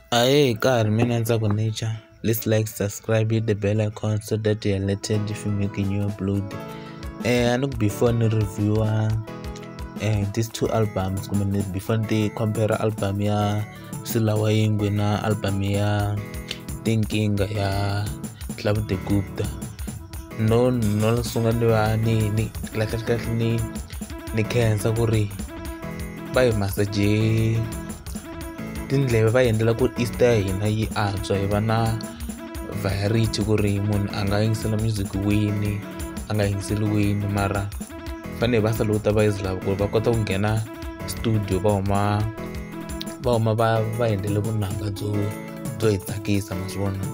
Aye, car minutes ago nature. Let's like, subscribe, hit the bell icon so that you're alerted if you make a new upload. I look before the review these two albums. Before the compare album ya Hlavu na album ya Thinking ya Hlavu the Gupta. No sunga ni khensa ku ri va hi masaje tindleve va endlela ku Easter hina yi antswa hi va na variety ku ri munhu a nga yingisela music wini a nga yingiseli wini mara fanele va saluta va Hlavu ku va kota ku nghena studio va huma va endlele vunanga byo hi tsakisa ma swi vona.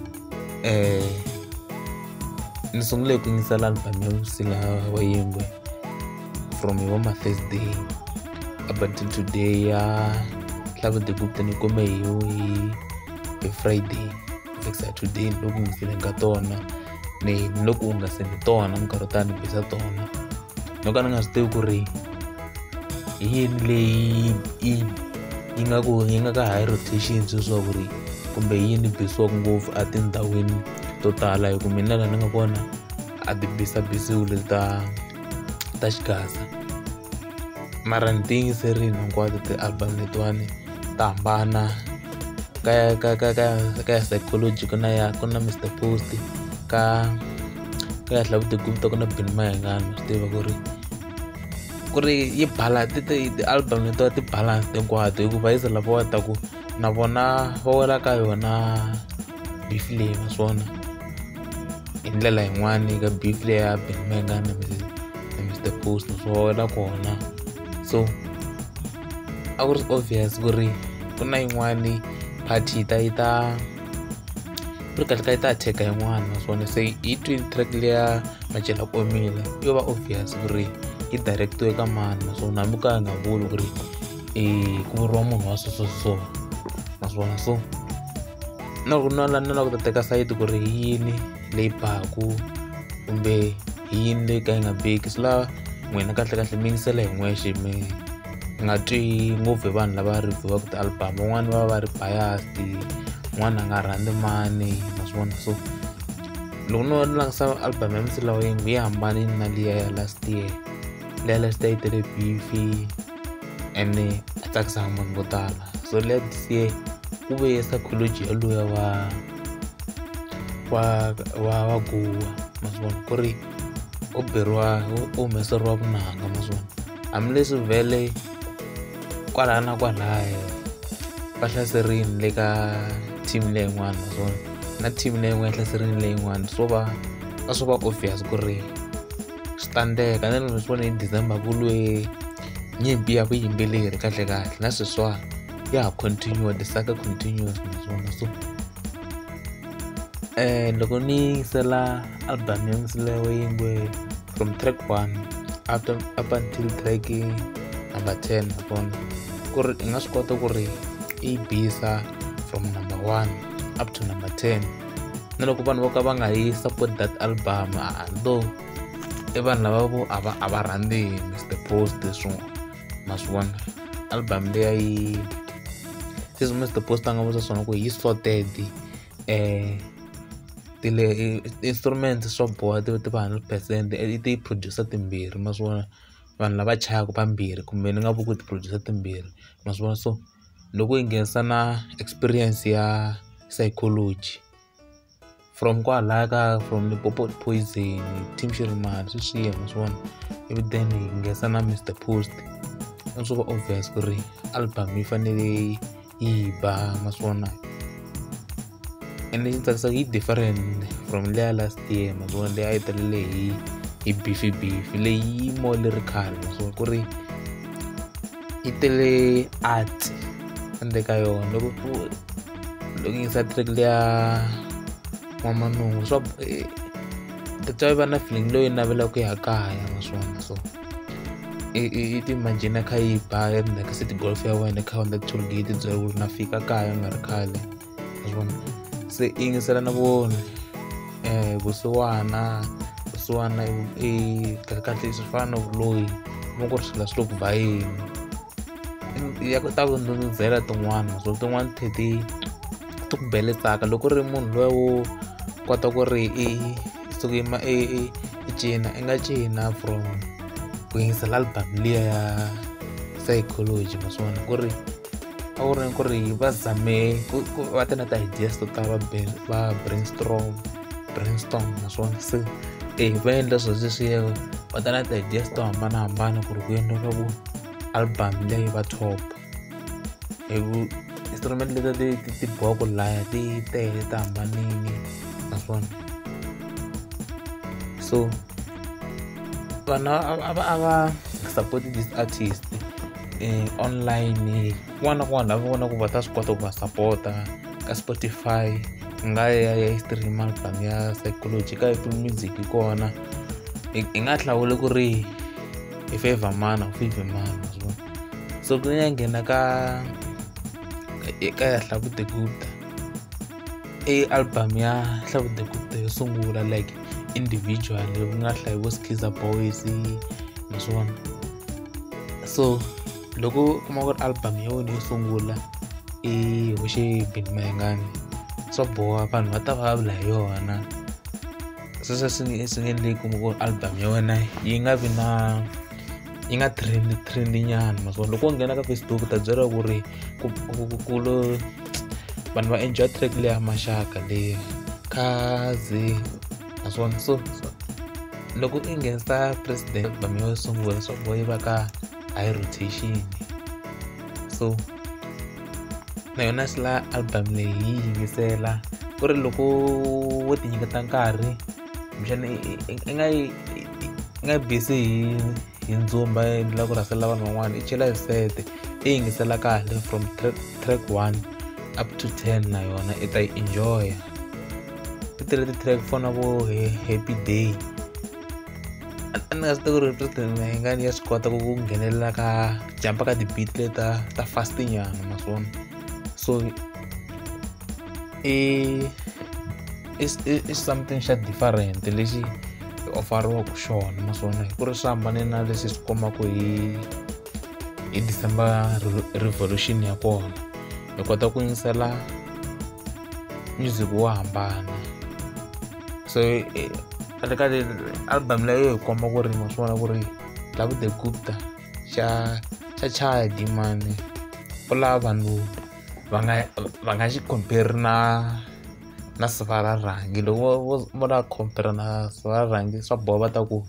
Ni sungule ku yingisela album ya Hlavu from my first day up until today ya Hlavu the Gupta ni kome hi Friday fika today loko ngisile nga tona ni loko u nga se ni tona nkarhi tani bisa tona loko ni nga swi tivi ku ri yini leyi yi nga ka high rotation so ku ri kumbe yini bisiwaka ngopfu a tindhawini to tala hi ku mina laha ni nga kona a ti bisiwile ta Gaza mara ni tiyingiserile hinkwato ti-album letiwani ta hambana ka ya Sayicology ku na Mr Post ka ya Hlavu the Gupta ku na Benny Mayengani swi tiva ku ri yi balance ti-album letiwa ti balance hinkwato hikuva yi Hlavu wa ta ku na vona va wela ka yona beef leyi ma swona hi ndlela yin'wani ka beef leyi ya Benny Mayengani na Mr Post swo wela kona so a ku ri obvious ku ri ku na yin'wani party yi ta ku ri kahle ka yi ta attack yin'wana naswona se hi twin track leya Macela Komile yo va obvious ku ri yi directiwe ka mani naswona hambi ka nga vuli ku ri ku vuriwa munhu wa so naswona so na ku ta teka side ku ri yini leyi baku kumbe yini leyi ka yi nga beki swi lava n'wina kahle mi yingisela hi n'wexe mi nga twi ngopfu hi vanhu lava review-aka ti-album van'wani va va ri biased n'wana a nga rhandzi mani ma swi vona so loko no langisa album ya Hlavu yi hambanile na liya ya last year yi tele beef ene a tsakisa munhu vo tala so leya this year ku ve Sayicology yaloya wa Guwa ma swi vona ku ri u humeseriwa vunanga ma swi vona hambileswi vhele kwalaya na kwalaya va hlaserini le ka team leyin'wana ma swi vona na team leyin'wana hlaserini leyin'wana swo va obvious ku ri swi ta endleka na loko swi vona hi December ku lwe nyimpi ya vuyimbeleri kahle na sweswiwa ya ha continue the saga continues ma swi vona so loko ni yingisela album ya Hlavu from track 1 up until track number 10 upon ku ri nga swi kota ku ri i bisa from number 1 up to number 10 na loko vanhu vo ka va nga yi support that album though i vanhu lava a va rhandzi Mr Post so ma swi vona album leya yi sesi Mr Post a nga vutisa swona ku yi sorted instruments swo boha ti va 100% ti producer timbirhi ma swi vona vanhu lava chayaka vambirhi kumbe ni nga vi ku ti producer timbirhi ma swi vona so loko hi nghenisa na experience ya Sayicology from kwalaya from the Poison Team Shirimani sweswiya ma swi vona ivi then hi nghenisa na Mr Post a swi va obvious ku ri album yi fanele yi ba ma swi vona ende yi tsakisaka yi different from leya last year ma swi vona leyi a yi talele hi beef leyi more lyrical ma swi vona ku ri yi tele art ende ka yona loko yingisa track leya N'wamanungu swa ta va na feeling loyi navelaka ku ya kaya ma swi vona so i ti-imagine kha yi ba endzhaku ka city golf ya wena kha wona toll gate byela ku ri na fika kaya nga ri khale ma swi vona se yingisela na vona vusiwana kahle swi fana na vuloyi mo ku ri swilo swi le ku bayeni ya ta ku nduduzela tin'wana so tin'wana ti ku beletsaka loko ri munhu loyi wo kota ku ri i suka i cina i nga cina from ku yingisela album liya ya Sayicology naswona ku ri a ku ri va zame va ta na ti-ideas to tala va brainstorm naswona se va endla swilo leswiya va ta na ti-ideas to hambanahambana ku ri ku endliwa ku album leyi va top hi ku instrument leti ti boha ku laya ti tele ti hambanini naswona so vanhu a va support this artist online kun'wana na kun'wana lava vona ku va ta swi kota ku va support-a ka Spotify nga ya stream album ya Sayicology ka Apple Music kona hi nga hlawuli ku ri hi favor mani or favor mani so ku ya nghena ka Hlavu album ya Hlavu yo sungula like individual ku nga hlayiwa Sikiza boys naswona so loko kuma ku ri album ya wena yo sungula i hoxe Benny Mayengani swa boha vanhu va ta vulavula hi yona sweswo swi nge endleki kuma ku album ya wena yi nga trend nyana naswona loko u nghena ka Facebook ta byela ku ri vanhu va enjoy track leya maxaka leyi Gaza naswona so loko i nghenisa president album yo sungula swa boha yi va ka high rotation so na yona sila album leyi yi yingisela ku ri loko wo ti nyiketa nkarhi mixana i nga busy hi ndzumba endla ku rasela vanhu van'wana i chela hi set i yingisela kahle from track 1 up to 10 na yona i ta yi enjoy ti tele ti-track fana vo happy day a ni nga swi tivi ku ri president Mayengani ya swi kota ku nghenelela ka jampa ka ti-beat leta ta fast nyana naswona so i something xa different lexi ofariwaka xona naswona ku ri swi hambane na leswi swi kombaka hi December revolution ya kona hi kota ku yingisela music wo hambana so ka album leyo hi komba ku ri naswona ku ri Hlavu xa chaya dimani ku lava vanhu va nga xi compare na Sivararangi loko vo la compare na Sivararangi swa boha va ta ku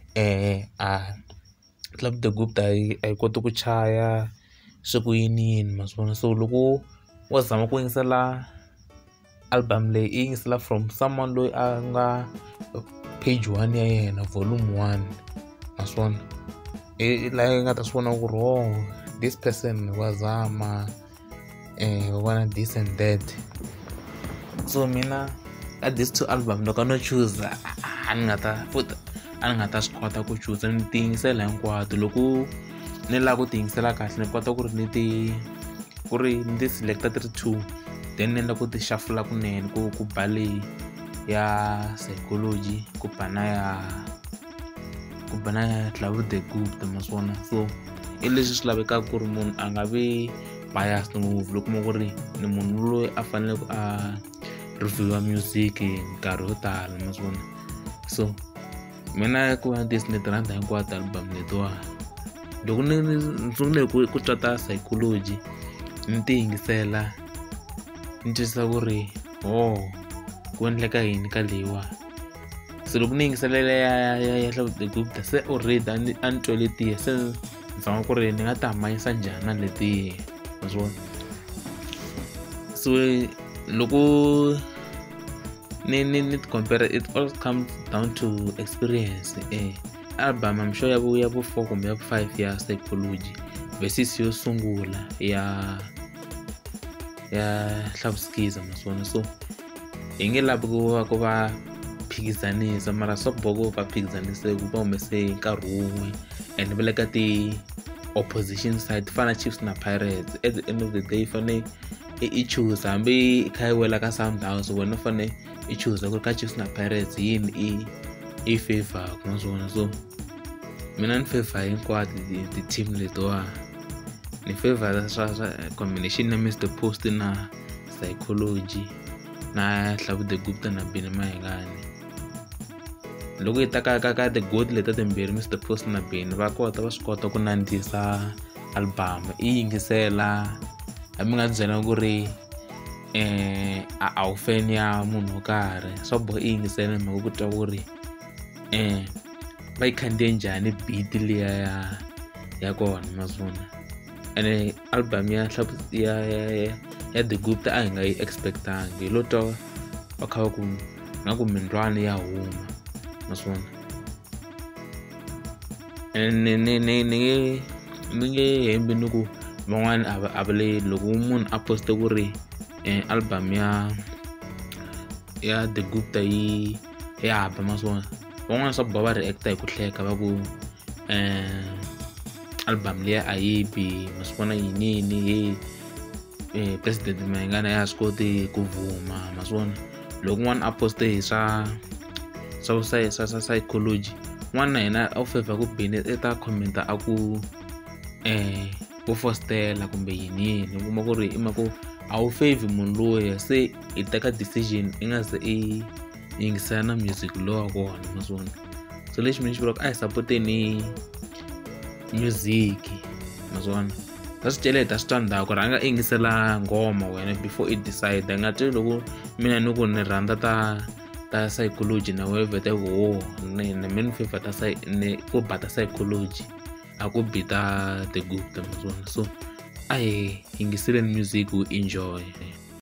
Hlavu a yi koti ku chaya swi ku yini maswona so loko wo zama ku yingisela album leyi i yingisela from someone loyi a nga page 1 ya yena volume 1 naswona laha nga ta swi vona ku ri this person wa zama wanna this and that so mina at these two album loko no choose a ni nga ta swi kota ku choose ni ti yingisela hinkwato loko ni lava ku ti yingisela kahle ni kota ku ri ni ti selecta 32 then ni endla ku ti shuffle kunene ku ba leyi ya Sayicology ku ba na ya Hlavu maswona so i leswi swi lavekaka ku ri munhu a nga vi biased ngopfu loko mo ku ri ni munhu loyi a faneleke a review music nkarhi wo tala maswona so mina ku va ni tirhandza hinkwato album letiwa loko ni sungule ku twa Sayicology ni ti yingisela ni twisisa ku ri ku endleka yini ka leyiwa so loko ni yingisela ya Hlavu se already a ni twe letiya se ni zama ku ri ni nga ti hambanyisa njhani na letiya maswona so loko ni compare it all comes down to experience album I'm sure ya vo 4 kumbe ya vo 5 ya Sayicology versus yo sungula ya Hlavu Sikiza maswona so hi nge lavi ku va phikizanisa mara swa boha ku va phikizanisa ku va humese nkarhi wun'we and va le ka ti-opposition side fana Chiefs na Pirates at the end of the day fane i choose hambi kha yi wela ka Sundowns wena fane i choose ku ka Chiefs na Pirates yini i favor maswona so mina ni favor hinkwato ti-team letiwa ni favor swa combination na Mr Post na Sayicology na Hlavu the Gupta na Benny Mayengani. Loko hi ta ka the goat leta timbirhi Mr Post na Benny va swi kota ku nandzisa album i yingisela mi nga byela ku ri a wu fan ya munhu wo karhi swa boha i yingisela mhaka ku twa ku ri va yi khandziye njhani beat liya ya kona maswona. Ene album ya the Gupta a hi nga yi expectangi hi lo twa va kha va ku nga ku mindlwana ya huma maswona. Ni nge hembi ni ku van'wana a va le loko munhu a poste ku ri album ya the Gupta yi haba maswona, van'wana swa boha va reacta hi ku hleka va ku album liya a yi bi maswona yini President Mayengani a swi koti ku vuma maswona. Loko n'wana a poste hi swa Sayicology n'wana na yena a wu favor ku Benny i ta commenta a ku ku fostela kumbe yini u kuma ku ri i mhaka ku a wu favor munhu loya se i teka decision i nga se i yingisela na music lowa kona maswona. So lexi mina xi vulaka a hi sapoteni music maswona. Ta swi celeta switandzhaku rhanga i yingisela nghoma wena before i decide. A nga twi loko mina ni ku ni rhandza ta Sayicology na wehe vhete ku ni mi favor ta ku ba ta Sayicology a ku bi ta the Gupta maswona. So a hi yingiseleni music wu enjoy.